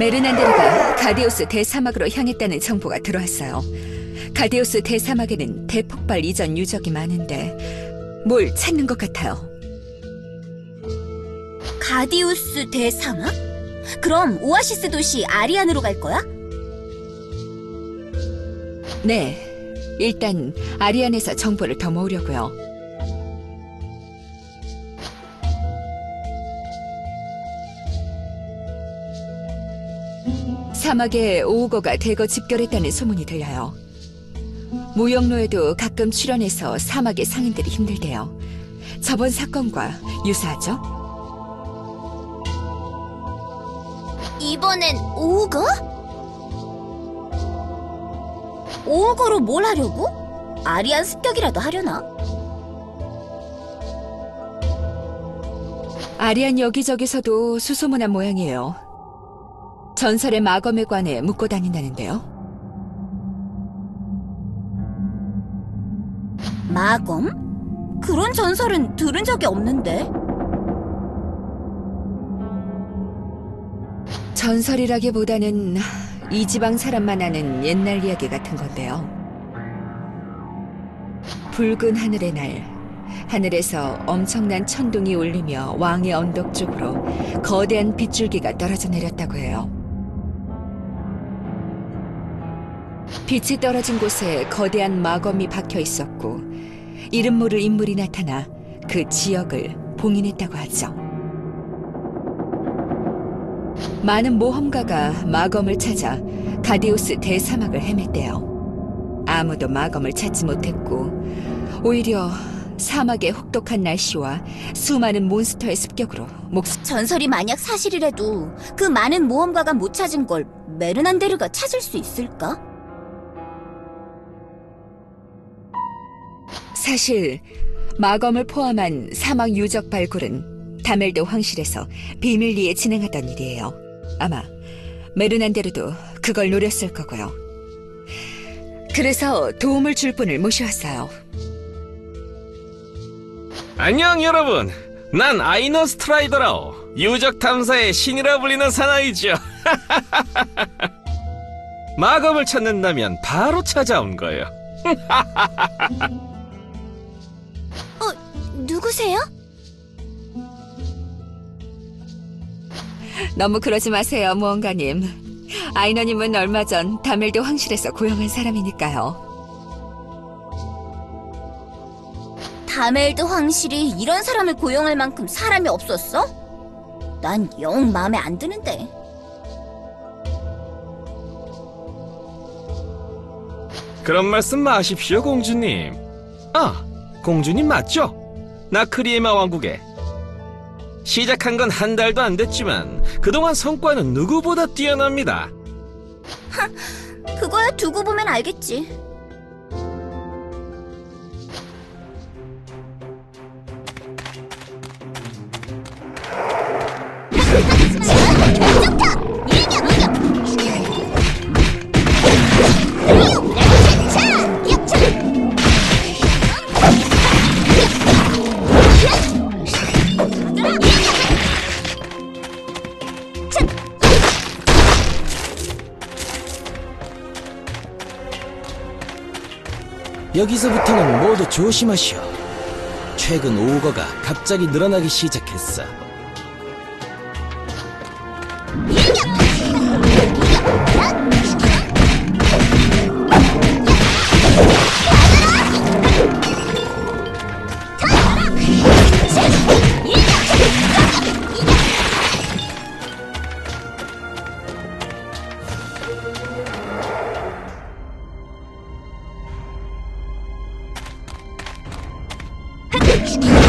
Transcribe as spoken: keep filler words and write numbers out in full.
메르난데르가 가디오스 대사막으로 향했다는 정보가 들어왔어요. 가디오스 대사막에는 대폭발 이전 유적이 많은데 뭘 찾는 것 같아요. 가디우스 대사막? 그럼 오아시스 도시 아리안으로 갈 거야? 네, 일단 아리안에서 정보를 더 모으려고요. 사막에 오우거가 대거 집결했다는 소문이 들려요. 무역로에도 가끔 출연해서 사막의 상인들이 힘들대요. 저번 사건과 유사하죠? 이번엔 오우거? 오우거로 뭘 하려고? 아리안 습격이라도 하려나? 아리안 여기저기서도 수소문한 모양이에요. 전설의 마검에 관해 묻고 다닌다는데요. 마검? 그런 전설은 들은 적이 없는데. 전설이라기보다는 이 지방 사람만 아는 옛날 이야기 같은 건데요. 붉은 하늘의 날, 하늘에서 엄청난 천둥이 울리며 왕의 언덕 쪽으로 거대한 빗줄기가 떨어져 내렸다고 해요. 빛이 떨어진 곳에 거대한 마검이 박혀 있었고 이름 모를 인물이 나타나 그 지역을 봉인했다고 하죠. 많은 모험가가 마검을 찾아 가디오스 대사막을 헤맸대요. 아무도 마검을 찾지 못했고 오히려 사막의 혹독한 날씨와 수많은 몬스터의 습격으로 목숨... 전설이 만약 사실이라도 그 많은 모험가가 못 찾은 걸 메르난데르가 찾을 수 있을까? 사실 마검을 포함한 사막 유적 발굴은 다멜드 황실에서 비밀리에 진행하던 일이에요. 아마 메르난데르도 그걸 노렸을 거고요. 그래서 도움을 줄 분을 모셔왔어요. 안녕 여러분, 난 아이너 스트라이더라오. 유적 탐사의 신이라 불리는 사나이죠. 마검을 찾는다면 바로 찾아온 거예요. 어, 누구세요? 너무 그러지 마세요, 모험가님. 아이너님은 얼마 전 다멜드 황실에서 고용한 사람이니까요. 다멜드 황실이 이런 사람을 고용할 만큼 사람이 없었어? 난 영 마음에 안 드는데. 그런 말씀 마십시오, 공주님. 아, 공주님 맞죠? 나크리에마 왕국에 시작한 건 한 달도 안 됐지만 그동안 성과는 누구보다 뛰어납니다. 하, 그거야 두고 보면 알겠지. 여기서부터는 모두 조심하시오. 최근 오거가 갑자기 늘어나기 시작했어. 헛!